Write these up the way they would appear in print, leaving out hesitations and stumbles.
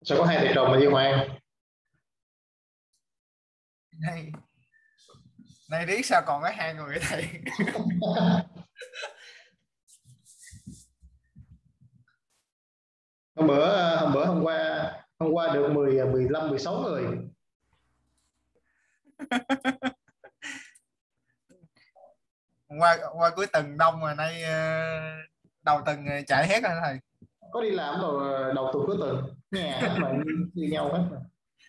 Sao có hai thầy trò mà Duy Hoàng? Này riết sao còn có hai người thầy? hôm qua được 10, 15, 16 người. Qua cuối tuần đông rồi nay đầu tuần chạy hết rồi thầy. Có đi làm rồi đầu tuần cuối tuần nhà hết mà như nhau hết mà.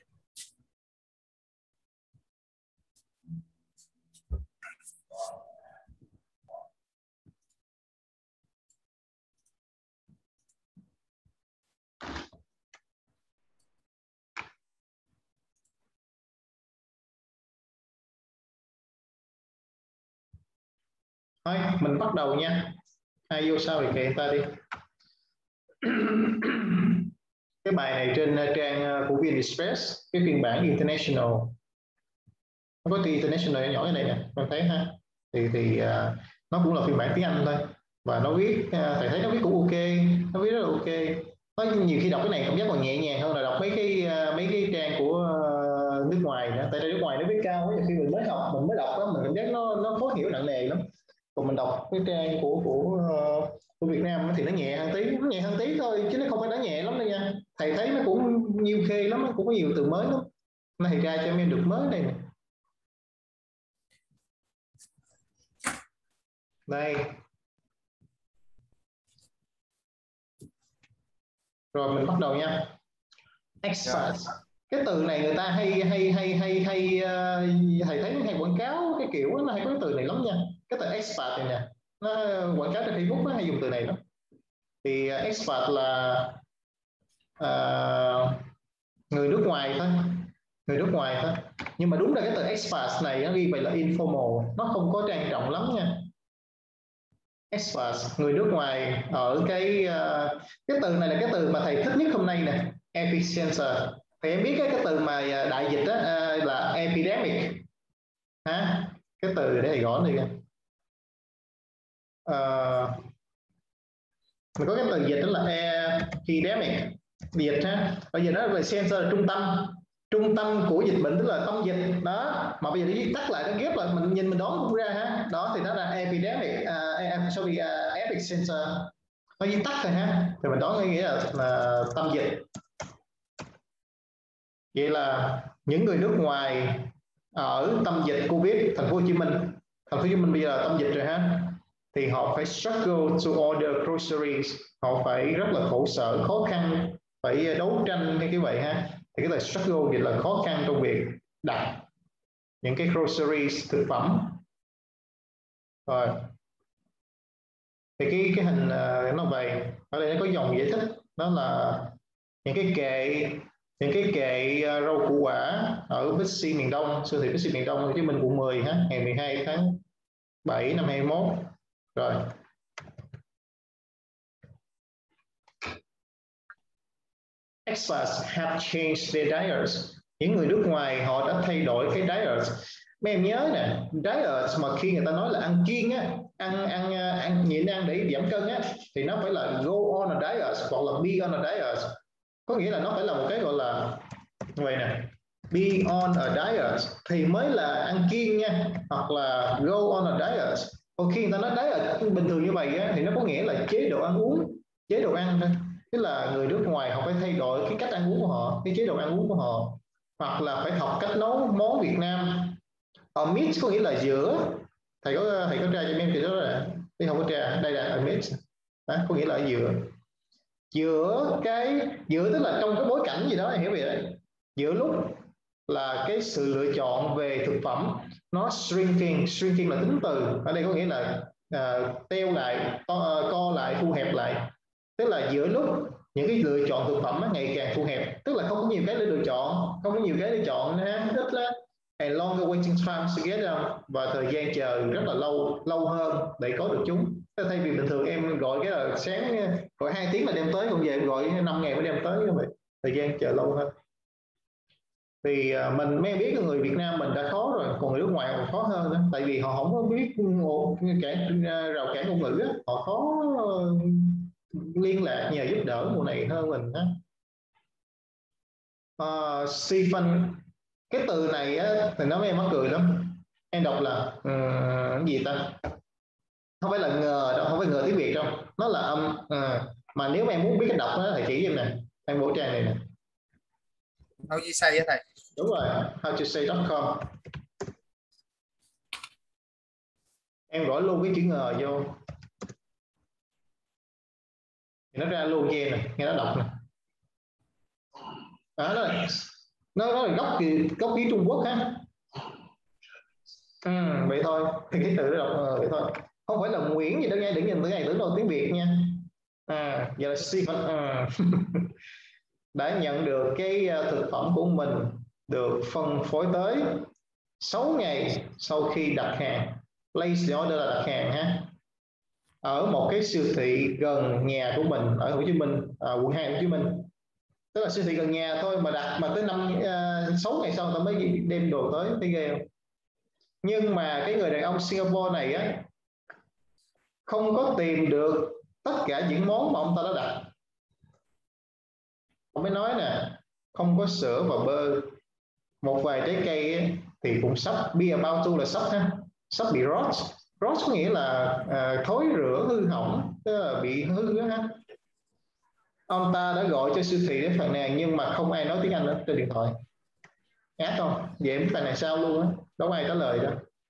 Thôi mình bắt đầu nha. Ai vô sau thì kệ người ta đi. Cái bài này trên trang của VnExpress, cái phiên bản International. Nó có từ International nhỏ như này nè, con thấy ha. Thì nó cũng là phiên bản tiếng Anh thôi. Và nó viết, thầy thấy nó viết cũng ok, nó viết rất là ok. Nó nhiều khi đọc cái này cảm giác còn nhẹ nhàng hơn là đọc mấy cái trang của nước ngoài nữa. Tại nước ngoài nó viết cao quá, khi mình mới học, mình mới đọc đó, mình cảm giác nó khó hiểu nặng nề lắm. Còn mình đọc cái trang của Việt Nam thì nó nhẹ hơn tí thôi, chứ nó không phải nó nhẹ lắm đâu nha. Thầy thấy nó cũng nhiều khê lắm, nó cũng có nhiều từ mới lắm. Nó thầy ra cho em được mới đây nè. Đây. Rồi mình bắt đầu nha. Expat. Cái từ này người ta thầy thấy hay quảng cáo cái kiểu nó hay có cái từ này lắm nha. Cái từ expat này nè, nó quảng cáo trên Facebook nó hay dùng từ này lắm. Thì expat là người nước ngoài thôi, nhưng mà đúng là cái từ expat này nó ghi vậy là informal, nó không có trang trọng lắm nha. Expat, người nước ngoài ở cái từ này là cái từ mà thầy thích nhất hôm nay nè, epicenter. Thì em biết cái từ mà đại dịch đó là epidemic ha, cái từ để thầy gõ đi. Mình có cái từ dịch đó là epidemic, dịch ha. Bây giờ nó về center là trung tâm của dịch bệnh, tức là tâm dịch đó. Mà bây giờ đi tắt lại, nó ghép lại, mình nhìn mình đoán cũng ra ha. Đó thì nó là epidemic, epicenter. Nó viết tắt rồi ha, thì mình đoán nghĩa là tâm dịch. Vậy là những người nước ngoài ở tâm dịch Covid thành phố Hồ Chí Minh bây giờ là tâm dịch rồi ha, thì họ phải struggle to order groceries, họ phải rất là khổ sở, khó khăn, phải đấu tranh cái vậy ha. Thì cái là struggle vậy là khó khăn trong việc đặt những cái groceries, thực phẩm. Rồi thì cái hình nó vậy, ở đây nó có dòng giải thích, đó là những cái kệ rau củ quả ở Bixi miền Đông, siêu thị Bixi miền Đông Hồ Chí Minh quận 10 ha, ngày 12 tháng 7 năm 21. Rồi expats have changed their diets. Những người nước ngoài họ đã thay đổi cái diet. Mấy em nhớ nè, diet mà khi người ta nói là ăn kiêng á, ăn nhịn ăn để giảm cân á, thì nó phải là go on a diet hoặc là be on a diet. Có nghĩa là nó phải là một cái gọi là vậy nè, be on a diet thì mới là ăn kiêng nha, hoặc là go on a diet. Còn khi người ta nói diet bình thường như vậy á, thì nó có nghĩa là chế độ ăn uống, chế độ ăn thôi. Tức là người nước ngoài họ phải thay đổi cái cách ăn uống của họ, cái chế độ ăn uống của họ, hoặc là phải học cách nấu món Việt Nam. Mix có nghĩa là giữa. Thầy có tra cho em thì đó là đi không có tra, đây là mix đó, có nghĩa là ở giữa tức là trong cái bối cảnh gì đó, hiểu vậy đấy. Giữa lúc là cái sự lựa chọn về thực phẩm nó shrinking là tính từ, ở đây có nghĩa là teo lại, co lại, thu hẹp lại. Tức là giữa lúc những cái lựa chọn thực phẩm ngày càng thu hẹp, tức là không có nhiều cái để lựa chọn, ít lắm, and longer waiting times to get them, và thời gian chờ rất là lâu hơn để có được chúng. Thay vì bình thường em gọi cái là sáng gọi 2 tiếng là đem tới, còn về em gọi 5 ngày mới đem tới, như vậy thời gian chờ lâu hơn. Thì mấy em biết là người Việt Nam mình đã khó rồi, còn người nước ngoài còn khó hơn nữa. Tại vì họ không có biết rào cản ngôn ngữ á, họ khó liên lạc nhờ giúp đỡ mùa này hơn mình á. Stephen, cái từ này á, thì nó em mắc cười lắm. Em đọc là cái gì ta, không phải là ngờ đâu, không phải ngờ tiếng Việt đâu, nó là âm mà nếu mà em muốn biết cách đọc nó thầy chỉ em nè, em bộ trang này nè. How you say á thầy? Đúng rồi, howtosay.com. Em gõ luôn cái chữ ngờ vô thì nó ra luôn cho em nè, nghe nó đọc nè. Nó là gốc ký Trung Quốc ha. Vậy thôi, thì cái từ đó đọc vậy thôi, không phải là Nguyễn gì đâu nha, đừng nhìn từ này tưởng đâu tiếng Việt nha. Giờ là Stephen đã nhận được cái thực phẩm của mình được phân phối tới 6 ngày sau khi đặt hàng. Place order là đặt hàng ha, ở một cái siêu thị gần nhà của mình ở Hồ Chí Minh, quận 2 Hồ Chí Minh. Tức là siêu thị gần nhà thôi mà đặt mà tới 6 ngày sau ta mới đem đồ tới, thấy ghê không? Nhưng mà cái người đàn ông Singapore này á, không có tìm được tất cả những món mà ông ta đã đặt. Ông mới nói nè, không có sữa và bơ, một vài trái cây ấy, thì cũng sắp be about to là sắp ha, sắp bị rot. Rot có nghĩa là thối rữa, hư hỏng, tức là bị hư đó ha. Ông ta đã gọi cho siêu thị để phàn nàn nhưng mà không ai nói tiếng Anh ở trên điện thoại. Ác không? Vậy em phàn nàn sao luôn á, đâu ai trả lời đâu.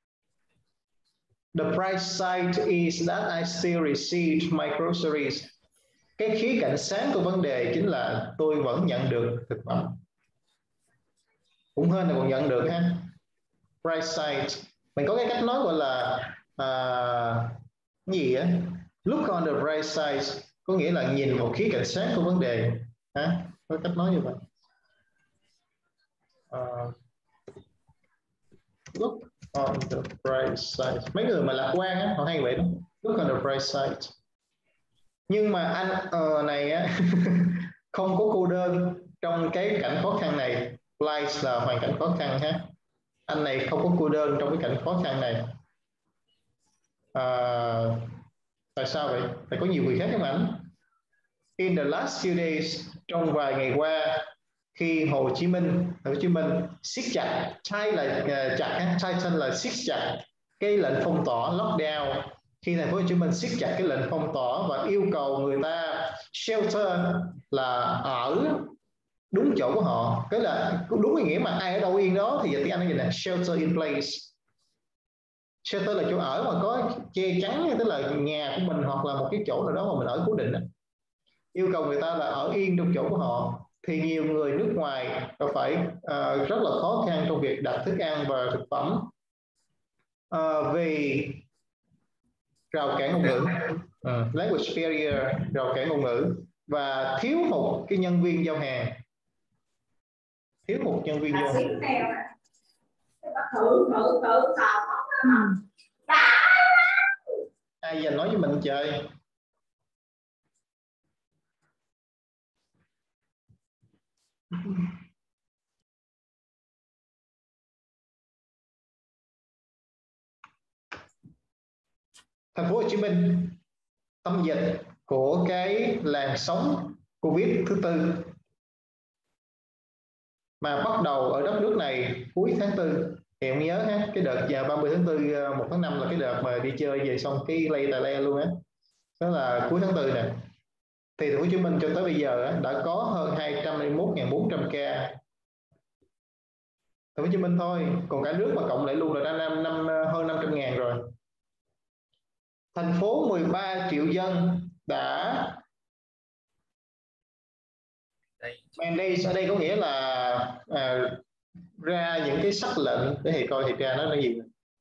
The bright side is that I still received my groceries. Cái khía cạnh sáng của vấn đề chính là tôi vẫn nhận được thực phẩm. Cũng hơn là còn nhận được ha. Bright side, mình có cái cách nói gọi là gì á, look on the bright side, có nghĩa là nhìn vào khía cạnh sáng của vấn đề ha, có cách nói như vậy. Look on the bright side, mấy người mà lạc quan á họ hay vậy đó, look on the bright side. Nhưng mà anh này á không có cô đơn trong cái cảnh khó khăn này. Life là hoàn cảnh khó khăn ha, anh này không có cô đơn trong cái cảnh khó khăn này. Tại sao vậy? Tại có nhiều người khác giống ảnh. In the last few days, trong vài ngày qua, khi Hồ Chí Minh siết chặt, chặt, tighten là siết chặt cái lệnh phong tỏa, lockdown. Khi thành phố Hồ Chí Minh siết chặt cái lệnh phong tỏa và yêu cầu người ta shelter là ở đúng chỗ của họ, cái là đúng cái nghĩa mà ai ở đâu yên đó, thì giờ tiếng Anh nó gì nè, shelter in place. Shelter là chỗ ở mà có che chắn, tức là nhà của mình hoặc là một cái chỗ nào đó mà mình ở cố định. Yêu cầu người ta là ở yên trong chỗ của họ, thì nhiều người nước ngoài phải rất là khó khăn trong việc đặt thức ăn và thực phẩm vì rào cản ngôn ngữ, language barrier, rào cản ngôn ngữ, và thiếu hụt cái nhân viên giao hàng, Ai giờ nói với mình trời. Thành phố Hồ Chí Minh, tâm dịch của cái làn sóng Covid thứ tư mà bắt đầu ở đất nước này cuối tháng 4. Thì em nhớ ha, cái đợt 30 tháng 4, 1 tháng 5 là cái đợt mà đi chơi về xong cái lây tà le luôn á. Đó là cuối tháng 4 nè. Thì Thành phố Hồ Chí Minh cho tới bây giờ đã có hơn 221.400 ca. Thành phố Hồ Chí Minh thôi, còn cả nước mà cộng lại luôn là đã hơn 500.000 rồi. Thành phố 13 triệu dân đã mandate, ở đây có nghĩa là ra những cái sắc lệnh, để thầy coi thầy ra nó là gì.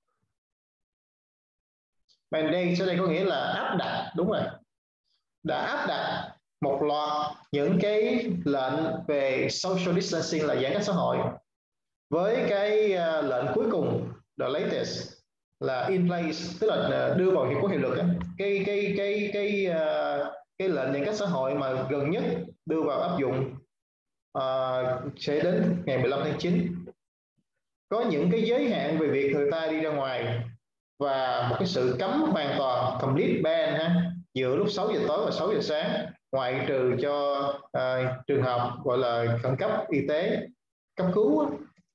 Mandate ở đây có nghĩa là áp đặt, đúng rồi, đã áp đặt một loạt những cái lệnh về social distancing là giãn cách xã hội, với cái lệnh cuối cùng the latest là in place, tức là đưa vào có hiệu lực ấy. Cái lệnh giãn cách xã hội mà gần nhất đưa vào áp dụng sẽ đến ngày 15 tháng 9. Có những cái giới hạn về việc người ta đi ra ngoài và một cái sự cấm hoàn toàn, complete ban ha, giữa lúc 6 giờ tối và 6 giờ sáng, ngoại trừ cho trường hợp gọi là khẩn cấp y tế cấp cứu.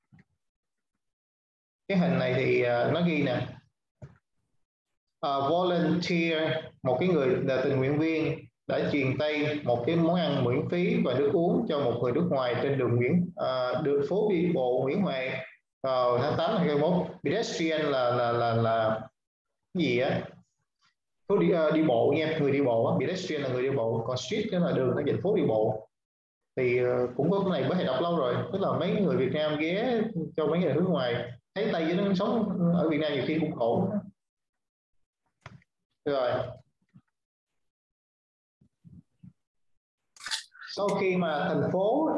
Cái hình này thì nó ghi nè, volunteer, một cái người là tình nguyện viên đã truyền tay một cái món ăn miễn phí và nước uống cho một người nước ngoài trên đường đường phố đi bộ Nguyễn Huệ vào tháng 8 năm 2021. Pedestrian là cái gì á, phố đi bộ nha, người đi bộ á. Pedestrian là người đi bộ, còn street đó là đường, nó dịch phố đi bộ. Thì cũng có cái này mới thầy đọc lâu rồi, tức là mấy người Việt Nam ghé cho mấy người nước ngoài, thấy tay với nó sống ở Việt Nam nhiều khi cũng khổ. Rồi sau khi mà thành phố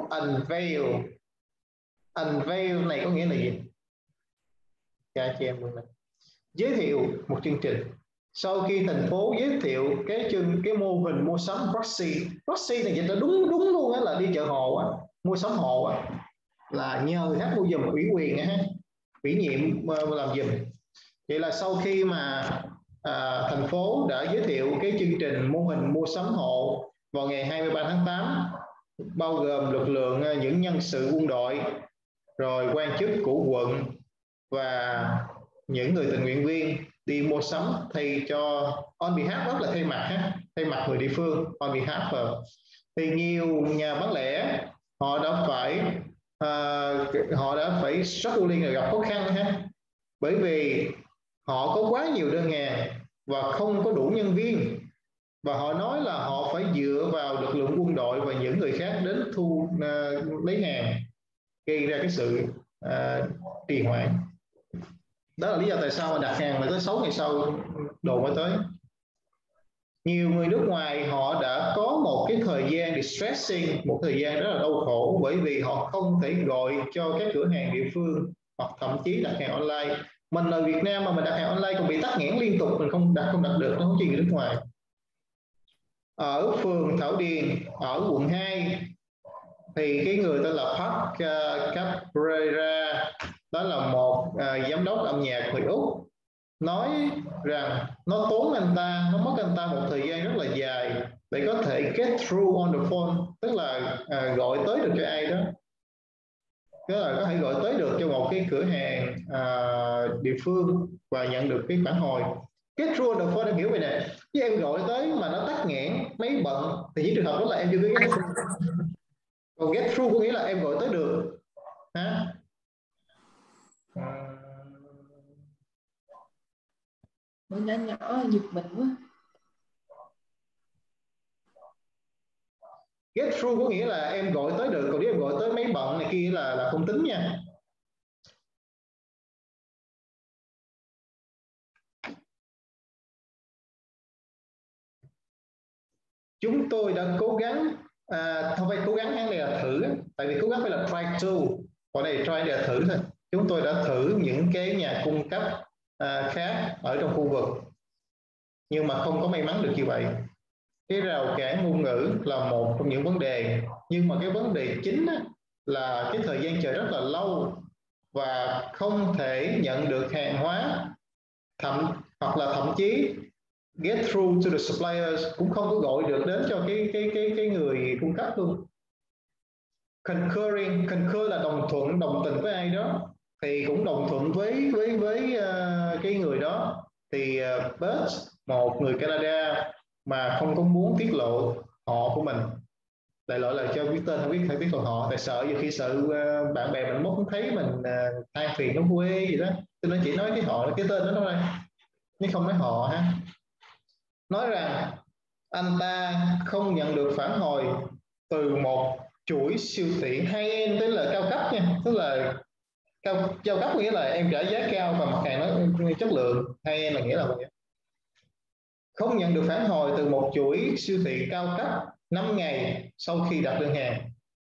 unveil này có nghĩa là gì? Dạ chị em mình giới thiệu một chương trình. Sau khi thành phố giới thiệu cái mô hình mua sắm proxy này dịch là đúng luôn á, là đi chợ hộ á, mua sắm hộ á, là nhờ người khác mua giùm, ủy quyền á, ủy nhiệm làm giùm. Vậy là sau khi mà thành phố đã giới thiệu cái chương trình mô hình mua sắm hộ vào ngày 23 tháng 8, bao gồm lực lượng những nhân sự quân đội, rồi quan chức của quận và những người tình nguyện viên đi mua sắm thay cho on behalf, rất là thay mặt người địa phương, on behalf of. Thì nhiều nhà bán lẻ họ đã phải struggling, gặp khó khăn bởi vì họ có quá nhiều đơn hàng và không có đủ nhân viên, và họ nói là họ phải dựa vào lực lượng quân đội và những người khác đến lấy hàng, gây ra cái sự trì hoãn. Đó là lý do tại sao mà đặt hàng mà tới 6 ngày sau đồ mới tới. Nhiều người nước ngoài họ đã có một cái thời gian distressing, một thời gian rất là đau khổ, bởi vì họ không thể gọi cho các cửa hàng địa phương hoặc thậm chí đặt hàng online. Mình là Việt Nam mà mình đặt hàng online còn bị tắc nghẽn liên tục, mình không đặt được, nó không chỉ người nước ngoài. Ở phường Thảo Điền ở quận 2 thì cái người tên là Park Cabrera, đó là một giám đốc âm nhạc người Úc, nói rằng nó mất anh ta một thời gian rất là dài để có thể get through on the phone, tức là gọi tới được cho ai đó, tức là có thể gọi tới được cho một cái cửa hàng địa phương và nhận được cái phản hồi. Get through on the phone em hiểu vậy nè, chứ em gọi tới mà nó tắc nghẽn, máy bận thì những trường hợp đó là em chưa get through. Còn get through có nghĩa là em gọi tới được ha. Nó nhỏ giật mình quá. Get through có nghĩa là em gọi tới được, còn nếu em gọi tới máy bận này kia là không tính nha. Chúng tôi đã cố gắng, không phải cố gắng, này là thử, tại vì cố gắng phải là try to, còn đây try là thử thôi. Chúng tôi đã thử những cái nhà cung cấp khác ở trong khu vực, nhưng mà không có may mắn được như vậy. Cái rào cản ngôn ngữ là một trong những vấn đề, nhưng mà cái vấn đề chính là cái thời gian chờ rất là lâu và không thể nhận được hàng hóa, hoặc là thậm chí get through to the suppliers, cũng không có gọi được đến cho cái người cung cấp luôn. Concur là đồng tình với ai đó, thì cũng đồng thuận với cái người đó. Thì Bert, một người Canada mà không có muốn tiết lộ họ của mình, đại loại là cho biết tên, không biết tiết lộ họ, tại sợ nhiều khi sợ bạn bè mình mốt thấy mình than phiền nó quê gì đó, cho nên chỉ nói cái họ, cái tên đó thôi, nhưng không nói họ ha. Nói rằng anh ta không nhận được phản hồi từ một chuỗi siêu thị high-end, tức là cao cấp nha, tức là cao cấp nghĩa là em trả giá cao và mặt hàng nó chất lượng. High-end là nghĩa là vậy. Không nhận được phản hồi từ một chuỗi siêu thị cao cấp 5 ngày sau khi đặt đơn hàng.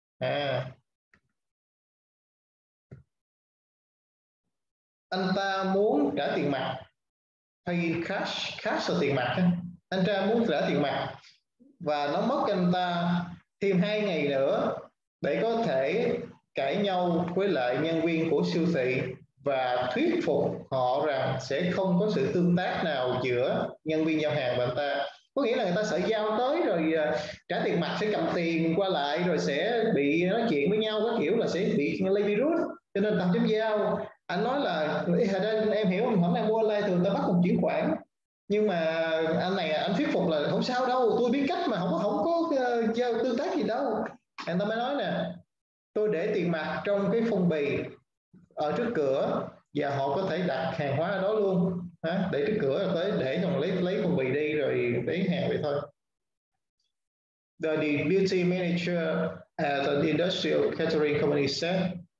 Anh ta muốn trả tiền mặt, hay cash là tiền mặt. Anh ta muốn trả tiền mặt và nó mất anh ta thêm 2 ngày nữa để có thể cãi nhau với lại nhân viên của siêu thị và thuyết phục họ rằng sẽ không có sự tương tác nào giữa nhân viên giao hàng và anh ta. Có nghĩa là người ta sợ giao tới rồi trả tiền mặt sẽ cầm tiền qua lại rồi sẽ bị nói chuyện với nhau, có kiểu là sẽ bị lây virus, cho nên ta chấm giao. Anh nói là em hiểu không, hôm nay mua online thường ta bắt một chuyển khoản, nhưng mà anh này anh thuyết phục là không sao đâu, tôi biết cách mà không có giao tương tác gì đâu. Anh ta mới nói nè, tôi để tiền mặt trong cái phong bì ở trước cửa và họ có thể đặt hàng hóa ở đó luôn. Để trước cửa rồi tới để xong lấy phong bì đi rồi lấy hàng vậy thôi. The deputy manager at an industrial catering company said,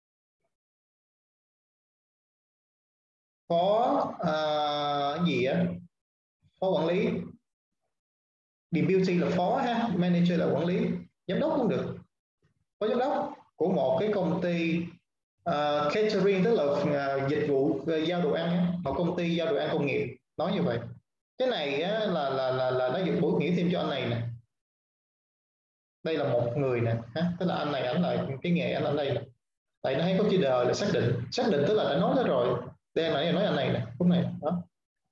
phó gì á, phó quản lý, deputy là phó ha, manager là quản lý, giám đốc cũng được, phó giám đốc của một cái công ty catering, tức là dịch vụ giao đồ ăn, một công ty giao đồ ăn công nghiệp, nói như vậy. Cái này á, là nó được bổ nghĩa thêm cho anh này nè. Đây là một người nè, tức là anh này ảnh là cái nghề anh ở đây nè. Tại nó thấy có chữ đời là xác định tức là đã nói đó rồi. Đây này nói anh này nè, lúc này đó.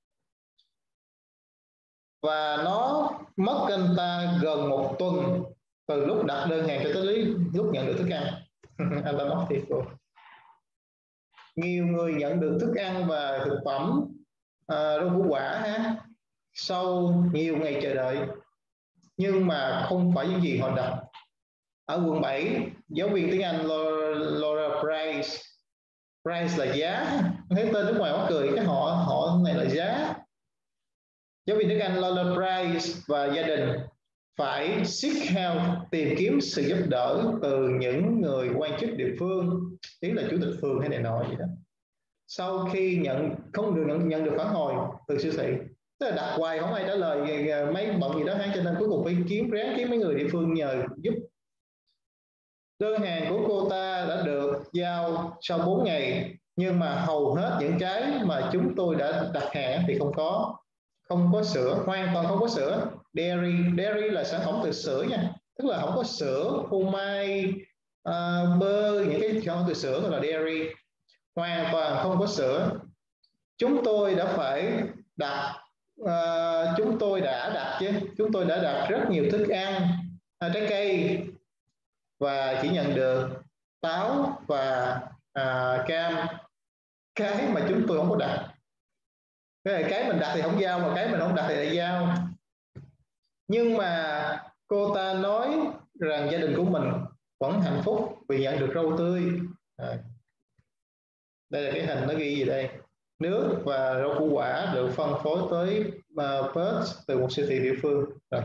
Và nó mất anh ta gần 1 tuần từ lúc đặt đơn hàng cho tới lúc nhận được thức ăn. Anh ta nói thiệt rồi. Nhiều người nhận được thức ăn và thực phẩm rau củ quả sau nhiều ngày chờ đợi, nhưng mà không phải những gì họ đặt. Ở quận 7, giáo viên tiếng Anh Laura Price là giá, thấy tên nước ngoài mắc cười, cái họ này là giá. Giáo viên tiếng Anh Laura Price và gia đình phải seek help, tìm kiếm sự giúp đỡ từ những người quan chức địa phương, ý là chủ tịch phường hay này nọ gì đó. Sau khi không được nhận được phản hồi từ siêu thị, tức là đặt hoài không ai trả lời, mấy bận gì đó cho nên cuối cùng phải ráng kiếm mấy người địa phương nhờ giúp. Đơn hàng của cô ta đã được giao sau 4 ngày, nhưng mà hầu hết những cái mà chúng tôi đã đặt hàng thì không có sữa, hoàn toàn không có sữa. Dairy là sản phẩm từ sữa nha, tức là không có sữa, phô mai, bơ, những cái sản phẩm từ sữa gọi là dairy, hoàn toàn không có sữa. Chúng tôi đã phải đặt chúng tôi đã đặt rất nhiều thức ăn, trái cây, và chỉ nhận được táo và cam. Cái mà chúng tôi không có đặt, cái mình đặt thì không giao, mà cái mình không đặt thì lại giao. Nhưng mà cô ta nói rằng gia đình của mình vẫn hạnh phúc vì nhận được rau tươi. Đây là cái hình nó ghi gì đây: nước và rau củ quả được phân phối tới Perth từ một siêu thị địa phương. Rồi.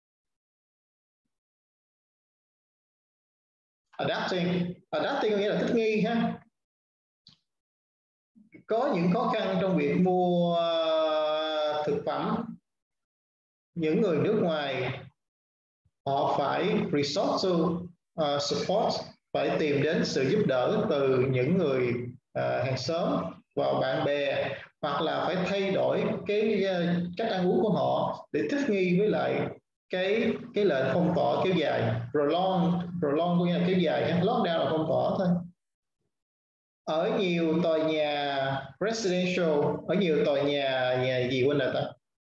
Adapting có nghĩa là thích nghi ha. Có những khó khăn trong việc mua thực phẩm. Những người nước ngoài họ phải resort to support, phải tìm đến sự giúp đỡ từ những người hàng xóm và bạn bè, hoặc là phải thay đổi cái cách ăn uống của họ để thích nghi với lại cái lệnh phong tỏa kéo dài. Prolong có nghĩa là kéo dài, lockdown là phong tỏa thôi. Ở nhiều tòa nhà residential, ở nhiều tòa nhà gì quên rồi ta,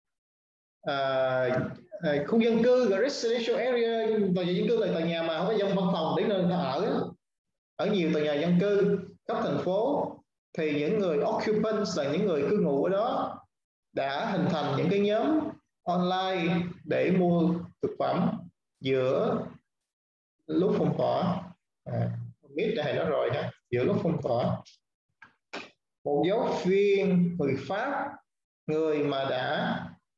khu dân cư, residential area, tòa nhà dân cư là tòa nhà mà không có dân văn phòng để nơi người ta ở. Ở nhiều tòa nhà dân cư cấp thành phố thì những người occupants là những người cư ngụ ở đó đã hình thành những cái nhóm online để mua thực phẩm giữa lúc phong tỏa. Biết thầy nói rồi ha, giữa lúc phong tỏa. Một giáo viên người Pháp, người mà đã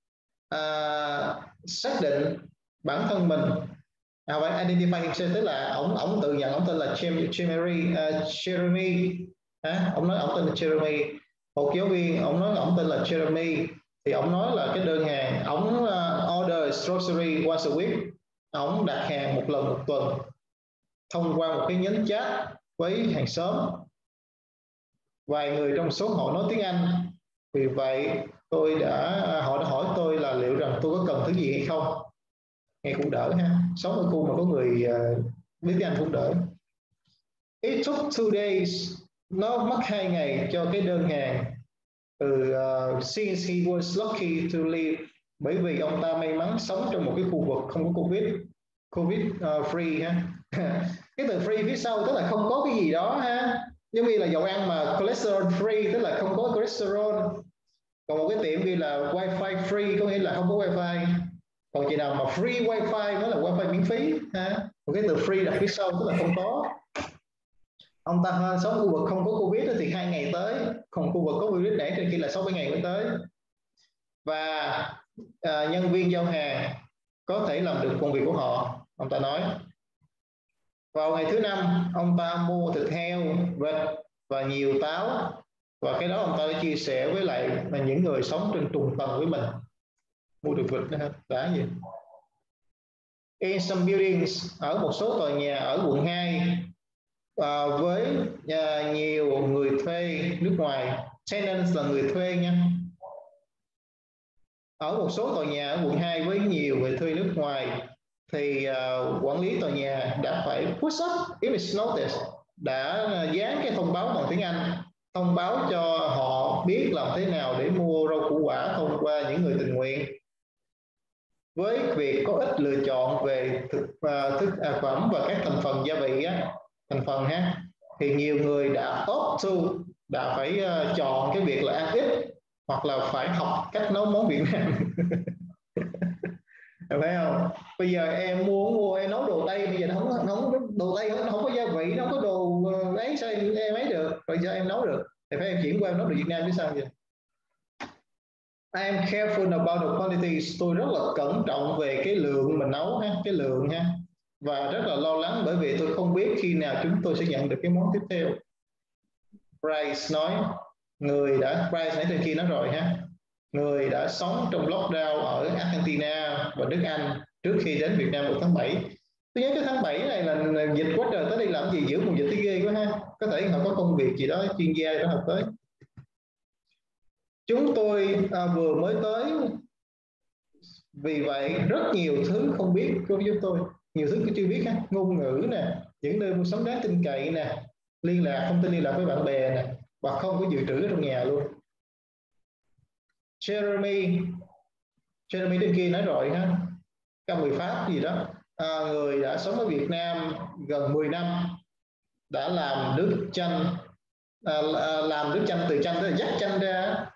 xác định bản thân mình, phải identify himself, tức là ông tự nhận ông tên là Jeremy. Ông nói ông tên là Jeremy. Một giáo viên ông nói ông tên là Jeremy, thì ông nói là cái đơn hàng ông order grocery once a week, ông đặt hàng một lần một tuần thông qua một cái nhánh chat với hàng xóm. Vài người trong số họ nói tiếng Anh, vì vậy họ đã hỏi tôi là liệu rằng tôi có cần thứ gì hay không. Nghe cũng đỡ ha, sống ở khu mà có người biết tiếng Anh cũng đỡ. It took 2 days, nó mất 2 ngày cho cái đơn hàng từ since he was lucky to live bởi vì ông ta may mắn sống trong một cái khu vực không có Covid free ha. Cái từ free phía sau tức là không có cái gì đó ha, giống như là dầu ăn mà cholesterol free tức là không có cholesterol. Còn một cái tiệm ghi là wifi free có nghĩa là không có wifi. Còn chị nào mà free wifi mới là wifi miễn phí ha. Một cái từ free đặt phía sau tức là không có. Ông ta sống khu vực không có Covid thì 2 ngày tới, còn khu vực có Covid để trên kia là 6-7 ngày mới tới. Và nhân viên giao hàng có thể làm được công việc của họ, ông ta nói. Vào ngày thứ 5, ông ta mua thịt heo, vịt và nhiều táo, và cái đó ông ta đã chia sẻ với lại những người sống trên trùng tầng với mình. Mua được vịt đó đã gì? In some buildings, ở một số tòa nhà ở quận 2 với nhiều người thuê nước ngoài, tenants là người thuê nha. Ở một số tòa nhà ở quận 2 với nhiều người thuê nước ngoài thì quản lý tòa nhà đã phải push up image notice, đã dán cái thông báo bằng tiếng Anh, thông báo cho họ biết làm thế nào để mua rau củ quả thông qua những người tình nguyện. Với việc có ít lựa chọn về thực phẩm và các thành phần gia vị thành phần ha, thì nhiều người đã đã phải chọn cái việc là ăn ít hoặc là phải học cách nấu món Việt Nam. Phải không? Bây giờ em mua em nấu đồ Tây, bây giờ nó không đồ Tây không có gia vị, nó không có đồ ấy, sao em ấy được? Rồi giờ em nấu được thì phải em chuyển qua em nấu đồ Việt Nam chứ sao vậy? I am careful about the quantities. Tôi rất là cẩn trọng về cái lượng mình nấu ha, cái lượng ha, và rất là lo lắng bởi vì tôi không biết khi nào chúng tôi sẽ nhận được cái món tiếp theo. Bryce nói, Bryce nãy trên kia nói rồi ha, người đã sống trong lockdown ở Argentina và nước Anh trước khi đến Việt Nam vào tháng 7. Tôi nhớ cái tháng 7 này là dịch quá trời, tới đi làm gì giữa mùa dịch thấy ghê quá ha. Có thể họ có công việc gì đó, chuyên gia đó học tới. Chúng tôi vừa mới tới, vì vậy rất nhiều thứ không biết của chúng tôi, nhiều thứ chưa biết ha, ngôn ngữ nè, những nơi mua sắm đáng tin cậy nè, thông tin liên lạc với bạn bè nè, và không có dự trữ ở trong nhà luôn. Jeremy bên kia nói rồi ha, các người Pháp gì đó, người đã sống ở Việt Nam gần 10 năm, đã làm nước chanh, làm nước chanh từ chanh, tức là dắt chanh ra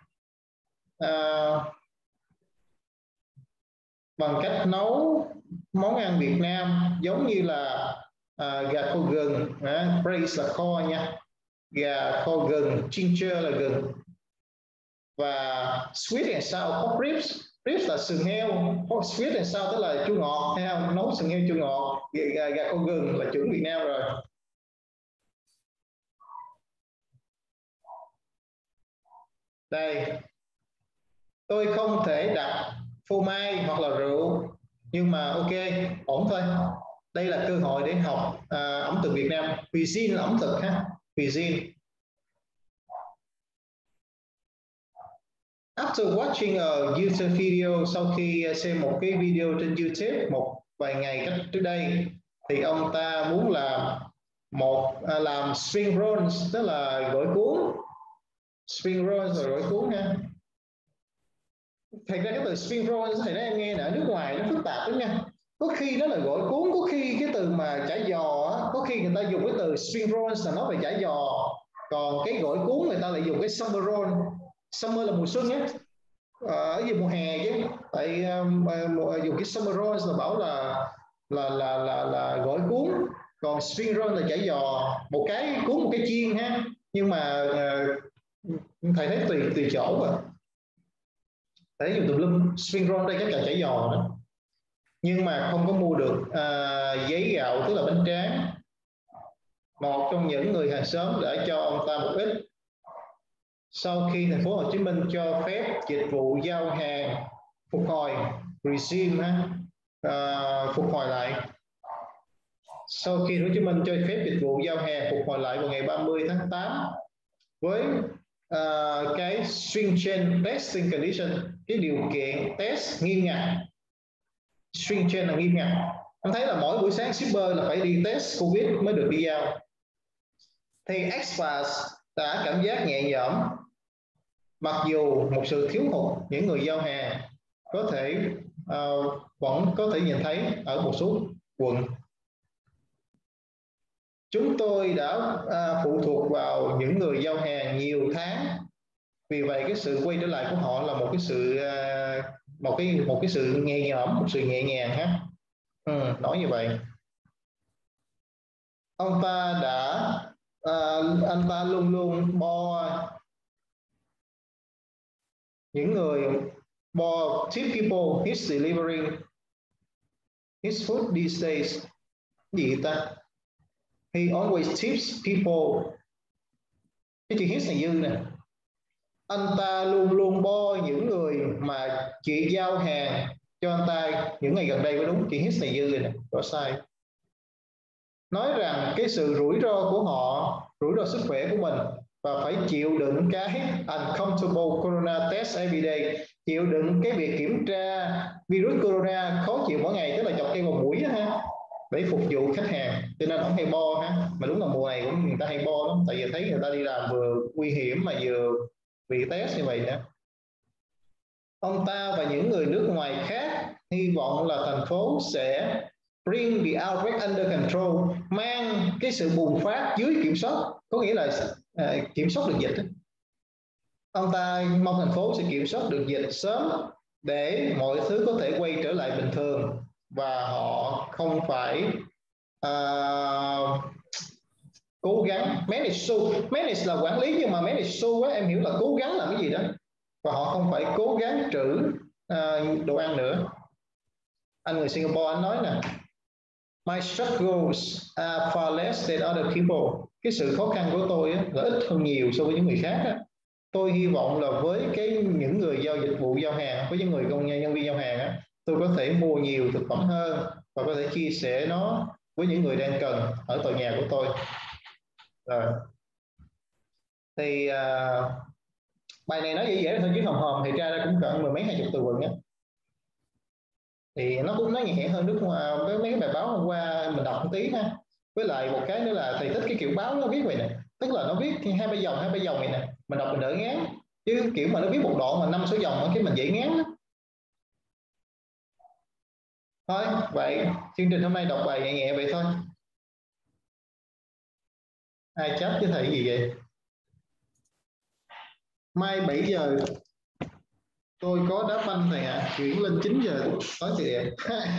bằng cách nấu món ăn Việt Nam giống như là gà kho gừng, braised là kho nha, gà kho gừng, ginger là gừng, và sweet and sour pork ribs. Ribs là sườn heo, sweet and sour tức là chua ngọt, thấy không? Nấu sườn heo chua ngọt, gà kho gừng là chuẩn Việt Nam rồi. Đây, tôi không thể đặt phô mai hoặc là rượu, nhưng mà ok, ổn thôi. Đây là cơ hội để học ẩm thực Việt Nam. Cuisine là ẩm thực ha, cuisine. After watching a YouTube video, sau khi xem một cái video trên YouTube một vài ngày trước đây, thì ông ta muốn làm spring rolls, tức là gỏi cuốn. Spring rolls là gỏi cuốn ha. Thật ra cái từ spring rolls thì em nghe ở nước ngoài nó phức tạp lắm nha. Có khi nó là gỏi cuốn, có khi cái từ mà chả giò có khi người ta dùng cái từ spring rolls là nói về chả giò, còn cái gỏi cuốn người ta lại dùng cái summer roll. Summer là mùa xuân nhé, ở mùa hè chứ, tại dùng cái summer rolls là bảo là gỏi cuốn, còn spring roll là chả giò, một cái cuốn một cái chiên ha. Nhưng mà thầy thấy tùy chỗ rồi, thấy dùng tùm lum. Spring roll đây chắc là chả giò đó, nhưng mà không có mua được giấy gạo, tức là bánh tráng. Một trong những người hàng xóm đã cho ông ta một ít. Sau khi thành phố Hồ Chí Minh cho phép dịch vụ giao hàng phục hồi, resume phục hồi lại, sau khi Hồ Chí Minh cho phép dịch vụ giao hàng phục hồi lại vào ngày 30 tháng 8 với cái stringent testing condition, cái điều kiện test nghiêm ngặt. Stringent là nghiêm ngặt. Anh thấy là mỗi buổi sáng shipper là phải đi test Covid mới được đi giao. Thì expats đã cảm giác nhẹ nhõm, mặc dù một sự thiếu hụt những người giao hàng. có thể vẫn có thể nhìn thấy ở một số quận. Chúng tôi đã phụ thuộc vào những người giao hàng nhiều tháng, vì vậy cái sự quay trở lại của họ là một cái sự một cái sự nhẹ nhõm, một sự nhẹ nhàng ha. Nói như vậy. Ông ta đã anh ta luôn luôn bo những người, bo tip people, he's delivering his food these days. Gì ta? He always tips people. Cái chữ his này dư nè. Anh ta luôn luôn bo những người mà chị giao hàng cho anh ta những ngày gần đây, có đúng, chữ his này dư nè, có sai. Nói rằng cái sự rủi ro của họ, rủi ro sức khỏe của mình, và phải chịu đựng cái uncomfortable corona test every day, chịu đựng cái việc kiểm tra virus corona khó chịu mỗi ngày, tức là chọc cây vào mũi đó, ha, để phục vụ khách hàng. Cho nên ông hay bo ha. Mà đúng là mùa này cũng người ta hay bo lắm, tại vì thấy người ta đi làm vừa nguy hiểm mà vừa bị test như vậy nữa. Ông ta và những người nước ngoài khác hy vọng là thành phố sẽ bring the outbreak under control, mang cái sự bùng phát dưới kiểm soát, có nghĩa là kiểm soát được dịch. Ông ta mong thành phố sẽ kiểm soát được dịch sớm để mọi thứ có thể quay trở lại bình thường và họ không phải cố gắng manage là quản lý, nhưng mà manage á, em hiểu là cố gắng làm cái gì đó, và họ không phải cố gắng trữ đồ ăn nữa. Anh người Singapore anh nói nè, my struggles are far less than other people. Cái sự khó khăn của tôi á, là ít hơn nhiều so với những người khác á. Tôi hy vọng là với những người giao dịch vụ giao hàng, với những người nhân viên giao hàng á, tôi có thể mua nhiều thực phẩm hơn và có thể chia sẻ nó với những người đang cần ở tòa nhà của tôi. Rồi. Thì bài này nói dễ dễ thôi chứ hòm thì ra cũng cỡ mười mấy 20 từ vựng á. Thì nó cũng nói nhẹ hơn nước ngoài với mấy cái bài báo hôm qua mình đọc một tí ha. Với lại một cái nữa là thầy thích cái kiểu báo nó viết vậy nè, tức là nó viết hai ba dòng này nè, mình đọc mình đỡ ngán, chứ kiểu mà nó viết một đoạn mà 5-6 dòng cái mình dễ ngán lắm. Thôi vậy chương trình hôm nay đọc bài nhẹ nhẹ vậy thôi. Ai chấp với thầy gì vậy? Mai 7 giờ tôi có đá banh thầy ạ, chuyển lên 9 giờ tối thầy ạ.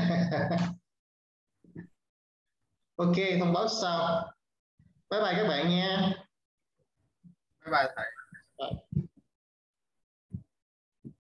Ok, thông báo sau. Bye bye các bạn nha. Bye bye thầy. Bye.